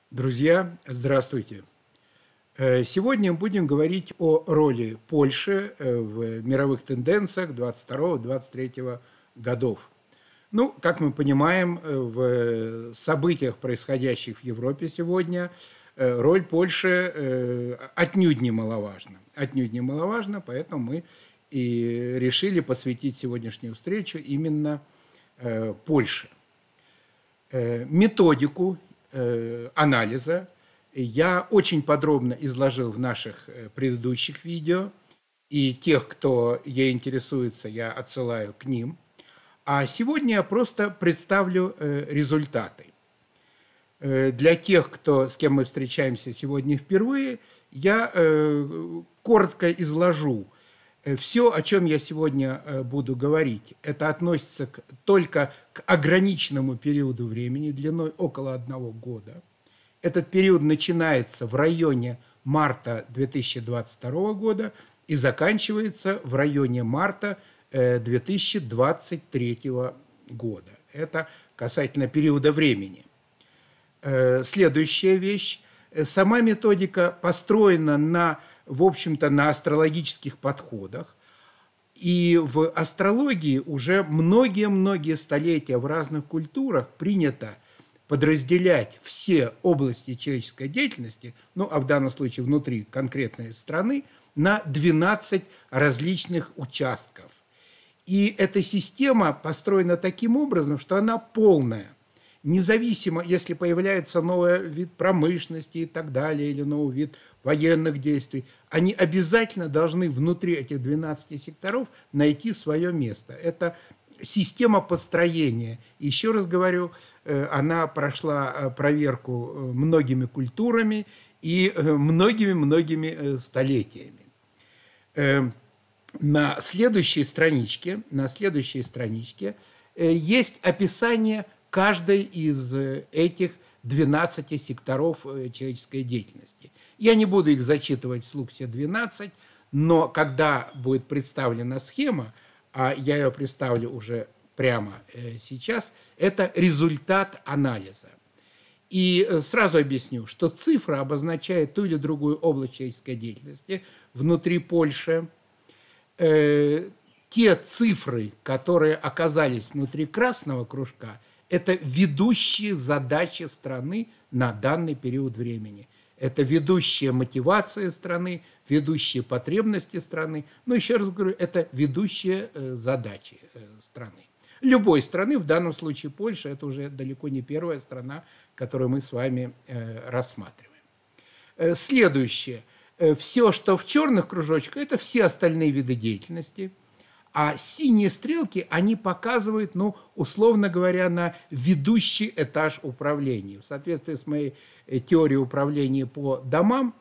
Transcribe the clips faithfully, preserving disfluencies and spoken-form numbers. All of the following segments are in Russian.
Друзья, здравствуйте! Сегодня мы будем говорить о роли Польши в мировых тенденциях двадцать второго — двадцать третьего годов. Ну, как мы понимаем, в событиях, происходящих в Европе сегодня, роль Польши отнюдь немаловажна. Отнюдь немаловажна, поэтому мы и решили посвятить сегодняшнюю встречу именно Польше. Методику анализа я очень подробно изложил в наших предыдущих видео, и тех, кто ей интересуется, я отсылаю к ним. А сегодня я просто представлю результаты. Для тех, кто, с кем мы встречаемся сегодня впервые, я коротко изложу все, о чем я сегодня буду говорить. Это относится к, только к ограниченному периоду времени, длиной около одного года. Этот период начинается в районе марта две тысячи двадцать второго года и заканчивается в районе марта две тысячи двадцать третьего года. Это касательно периода времени. Следующая вещь. Сама методика построена на, в общем-то, на астрологических подходах. И в астрологии уже многие-многие столетия в разных культурах принято подразделять все области человеческой деятельности, ну, а в данном случае внутри конкретной страны, на двенадцать различных участков. И эта система построена таким образом, что она полная. Независимо, если появляется новый вид промышленности и так далее, или новый вид военных действий, они обязательно должны внутри этих двенадцати секторов найти свое место. Это система построения. Еще раз говорю, она прошла проверку многими культурами и многими-многими столетиями. На следующей страничке, на следующей страничке есть описание каждой из этих двенадцати секторов человеческой деятельности. Я не буду их зачитывать вслух все двенадцать, но когда будет представлена схема, а я ее представлю уже прямо сейчас, это результат анализа. И сразу объясню, что цифра обозначает ту или другую область человеческой деятельности внутри Польши. Те цифры, которые оказались внутри красного кружка, это ведущие задачи страны на данный период времени. Это ведущие мотивации страны, ведущие потребности страны. Но еще раз говорю, это ведущие задачи страны. Любой страны, в данном случае Польша, это уже далеко не первая страна, которую мы с вами рассматриваем. Следующее. Все, что в черных кружочках, это все остальные виды деятельности. А синие стрелки, они показывают, ну, условно говоря, на ведущий этаж управления. В соответствии с моей теорией управления по домам,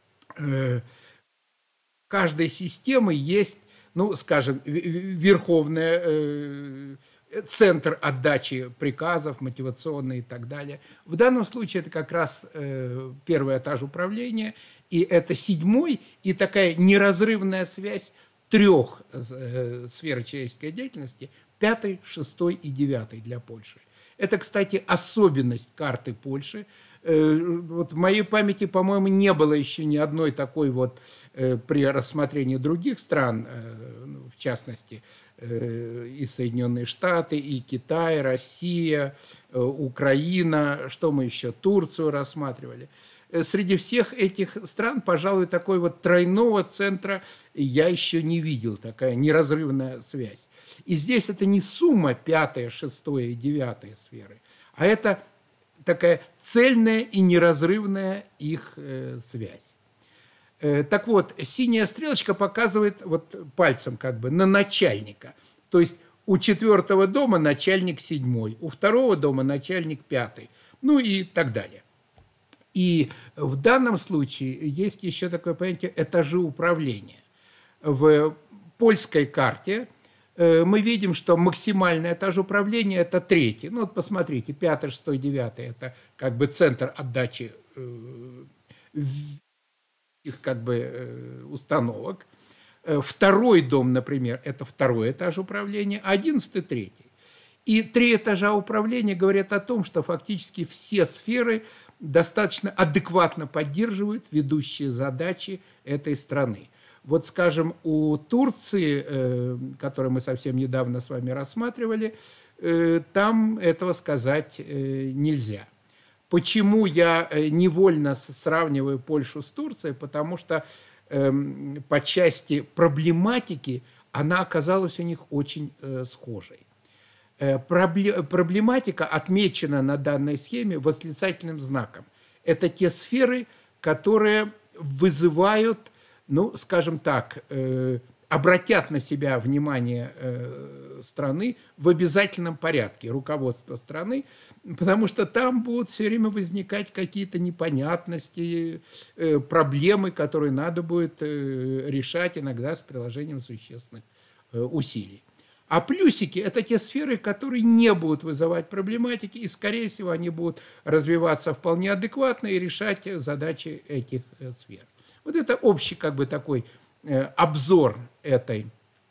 э, каждой системы есть, ну, скажем, верховная, э, центр отдачи приказов, мотивационный и так далее. В данном случае это как раз э, первый этаж управления, и это седьмой, и такая неразрывная связь трех э, сфер человеческой деятельности, пятый, шестой и девятый для Польши. Это, кстати, особенность карты Польши. Э, вот в моей памяти, по-моему, не было еще ни одной такой вот э, при рассмотрении других стран, э, в частности, э, и Соединенные Штаты, и Китай, Россия, э, Украина, что мы еще, Турцию рассматривали. Среди всех этих стран, пожалуй, такой вот тройного центра я еще не видел, такая неразрывная связь. И здесь это не сумма пятая, шестая и девятая сферы, а это такая цельная и неразрывная их э, связь. Э, так вот, синяя стрелочка показывает вот пальцем как бы на начальника. То есть у четвертого дома начальник седьмой, у второго дома начальник пятый, ну и так далее. И в данном случае есть еще такое понятие этажи управления. В польской карте мы видим, что максимальный этаж управления – это третий. Ну вот посмотрите, пятый, шестой, девятый – это как бы центр отдачи их как бы установок. Второй дом, например, это второй этаж управления, а одиннадцатый – третий. И три этажа управления говорят о том, что фактически все сферы достаточно адекватно поддерживают ведущие задачи этой страны. Вот, скажем, у Турции, которую мы совсем недавно с вами рассматривали, там этого сказать нельзя. Почему я невольно сравниваю Польшу с Турцией? Потому что по части проблематики она оказалась у них очень схожей. Проблематика отмечена на данной схеме восклицательным знаком. Это те сферы, которые вызывают, ну, скажем так, обратят на себя внимание страны в обязательном порядке, руководство страны, потому что там будут все время возникать какие-то непонятности, проблемы, которые надо будет решать иногда с приложением существенных усилий. А плюсики – это те сферы, которые не будут вызывать проблематики, и, скорее всего, они будут развиваться вполне адекватно и решать задачи этих сфер. Вот это общий как бы такой э, обзор этой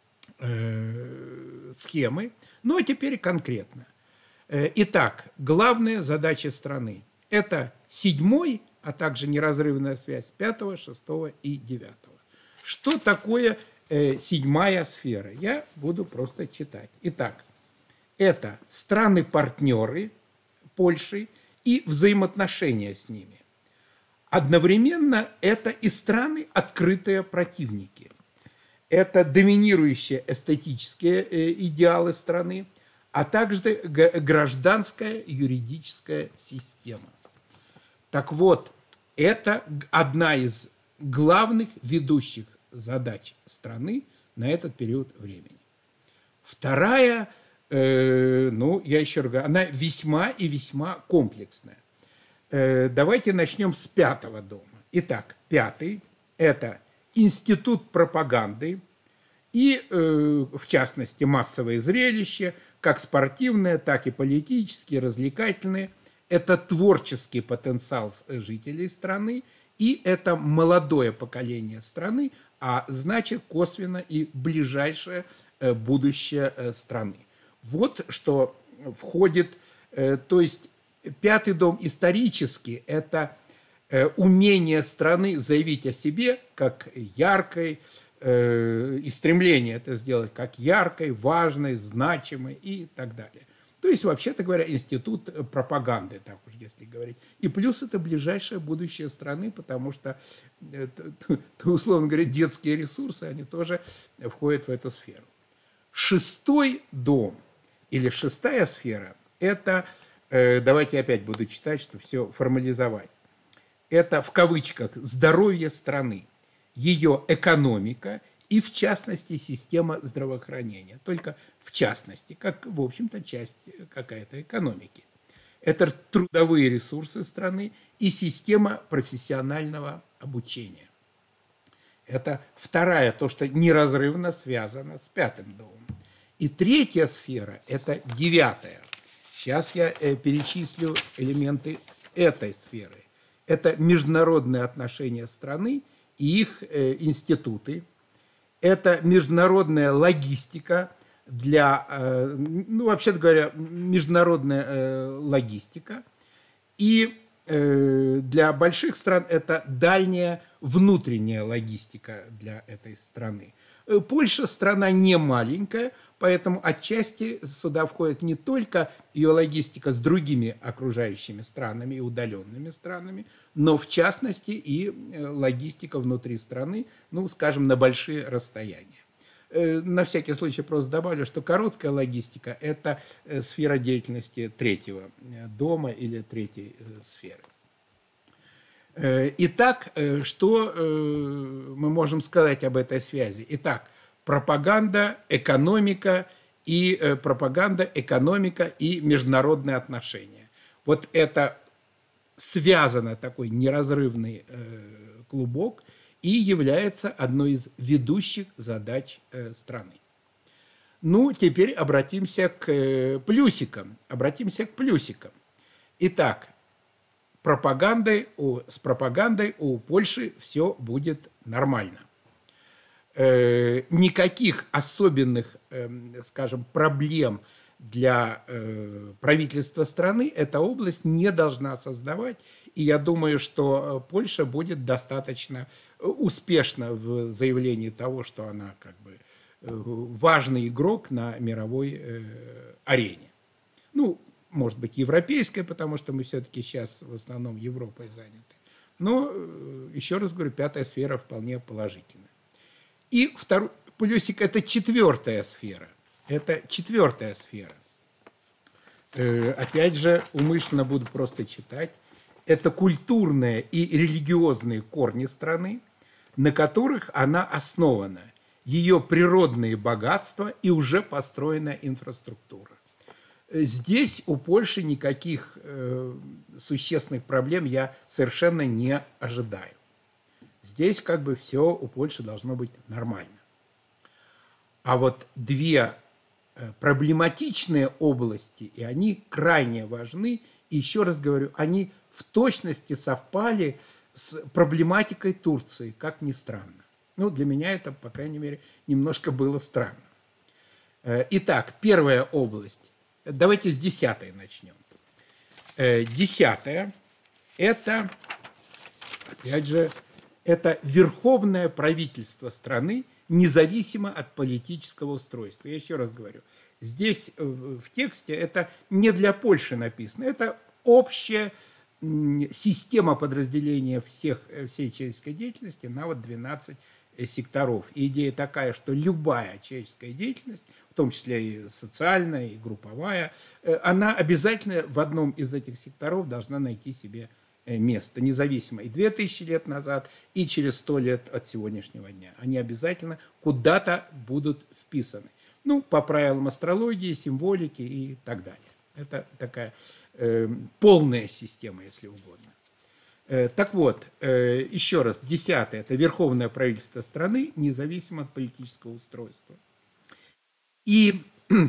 э, схемы. Ну, а теперь конкретно. Э, итак, главные задачи страны – это седьмой, а также неразрывная связь пятого, шестого и девятого. Что такое седьмая сфера? Я буду просто читать. Итак, это страны-партнеры Польши и взаимоотношения с ними. Одновременно это и страны открытые противники. Это доминирующие эстетические идеалы страны, а также гражданская юридическая система. Так вот, это одна из главных ведущих задач страны на этот период времени. Вторая, э, ну, я еще раз говорю, она весьма и весьма комплексная. Э, давайте начнем с пятого дома. Итак, пятый – это институт пропаганды и, э, в частности, массовые зрелища, как спортивные, так и политические, развлекательные. Это творческий потенциал жителей страны, и это молодое поколение страны, а значит косвенно и ближайшее будущее страны. Вот что входит, то есть пятый дом исторически – это умение страны заявить о себе как яркой, и стремление это сделать как яркой, важной, значимой и так далее. То есть, вообще-то говоря, институт пропаганды, так уж если говорить. И плюс это ближайшее будущее страны, потому что, условно говоря, детские ресурсы, они тоже входят в эту сферу. Шестой дом или шестая сфера – это, давайте я опять буду читать, чтобы все формализовать. Это, в кавычках, здоровье страны, ее экономика и, в частности, система здравоохранения. Только в частности, как, в общем-то, часть какая-то экономики. Это трудовые ресурсы страны и система профессионального обучения. Это вторая, то, что неразрывно связано с пятым домом. И третья сфера – это девятая. Сейчас я перечислю элементы этой сферы. Это международные отношения страны и их институты. Это международная логистика для, ну, вообще говоря, международная логистика. И для больших стран это дальняя внутренняя логистика для этой страны. Польша страна не маленькая, поэтому отчасти сюда входит не только ее логистика с другими окружающими странами и удаленными странами, но в частности и логистика внутри страны, ну, скажем, на большие расстояния. На всякий случай просто добавлю, что короткая логистика – это сфера деятельности третьего дома или третьей сферы. Итак, что мы можем сказать об этой связи? Итак, пропаганда, экономика и пропаганда, экономика и международные отношения. Вот это связано, такой неразрывный клубок, и является одной из ведущих задач страны. Ну, теперь обратимся к плюсикам. Обратимся к плюсикам. Итак, пропагандой, с пропагандой у Польши все будет нормально. Никаких особенных, скажем, проблем для э, правительства страны эта область не должна создавать. И я думаю, что Польша будет достаточно успешна в заявлении того, что она как бы важный игрок на мировой э, арене. Ну, может быть, европейская, потому что мы все-таки сейчас в основном Европой заняты. Но, еще раз говорю, пятая сфера вполне положительная. И второй плюсик – это четвертая сфера. Это четвертая сфера. Э, опять же, умышленно буду просто читать. Это культурные и религиозные корни страны, на которых она основана, ее природные богатства и уже построенная инфраструктура. Здесь у Польши никаких э, существенных проблем я совершенно не ожидаю. Здесь как бы все у Польши должно быть нормально. А вот две проблематичные области, и они крайне важны, и еще раз говорю, они в точности совпали с проблематикой Турции, как ни странно. Ну, для меня это, по крайней мере, немножко было странно. Итак, первая область. Давайте с десятой начнем. Десятая – это, опять же, это верховное правительство страны, независимо от политического устройства. Я еще раз говорю, здесь в тексте это не для Польши написано, это общая система подразделения всех, всей человеческой деятельности на вот двенадцать секторов. И идея такая, что любая человеческая деятельность, в том числе и социальная, и групповая, она обязательно в одном из этих секторов должна найти себе место, независимо и две тысячи лет назад, и через сто лет от сегодняшнего дня. Они обязательно куда-то будут вписаны. Ну, по правилам астрологии, символики и так далее. Это такая э, полная система, если угодно. Э, так вот, э, еще раз, десятое – это верховное правительство страны, независимо от политического устройства. И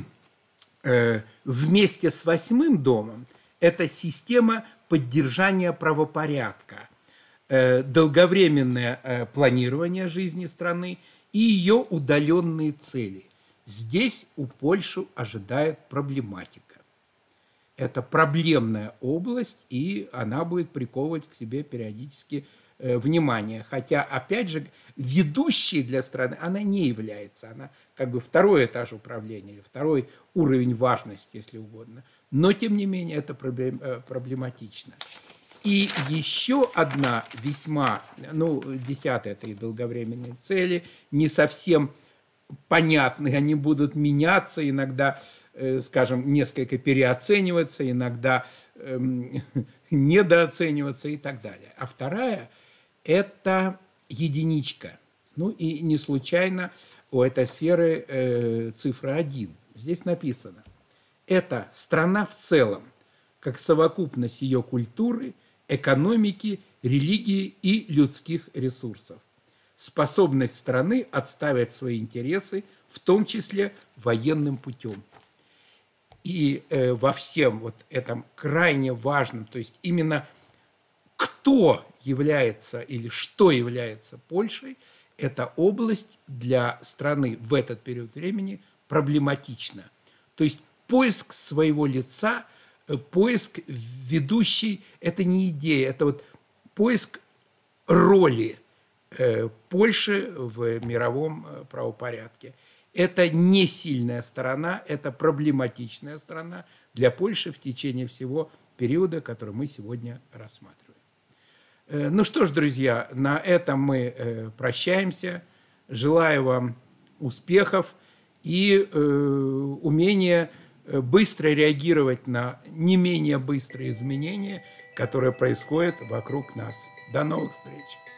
э, вместе с восьмым домом это система поддержания правопорядка, э, долговременное э, планирование жизни страны и ее удаленные цели. Здесь у Польши ожидает проблематика. Это проблемная область, и она будет приковывать к себе периодически э, внимание. Хотя, опять же, ведущей для страны она не является. Она как бы второй этаж управления, второй уровень важности, если угодно. Но, тем не менее, это проблем, э, проблематично. И еще одна весьма, ну, десятая – это и долговременные цели, не совсем понятны, они будут меняться, иногда, э, скажем, несколько переоцениваться, иногда э, недооцениваться и так далее. А вторая – это единичка. Ну и не случайно у этой сферы э, цифра один. Здесь написано: это страна в целом, как совокупность ее культуры, экономики, религии и людских ресурсов. Способность страны отстаивать свои интересы, в том числе военным путем. И э, во всем вот этом крайне важном, то есть именно кто является или что является Польшей, эта область для страны в этот период времени проблематична. То есть поиск своего лица, поиск ведущей – это не идея, это вот поиск роли Польши в мировом правопорядке. Это не сильная сторона, это проблематичная сторона для Польши в течение всего периода, который мы сегодня рассматриваем. Ну что ж, друзья, на этом мы прощаемся. Желаю вам успехов и умения быстро реагировать на не менее быстрые изменения, которые происходят вокруг нас. До новых встреч!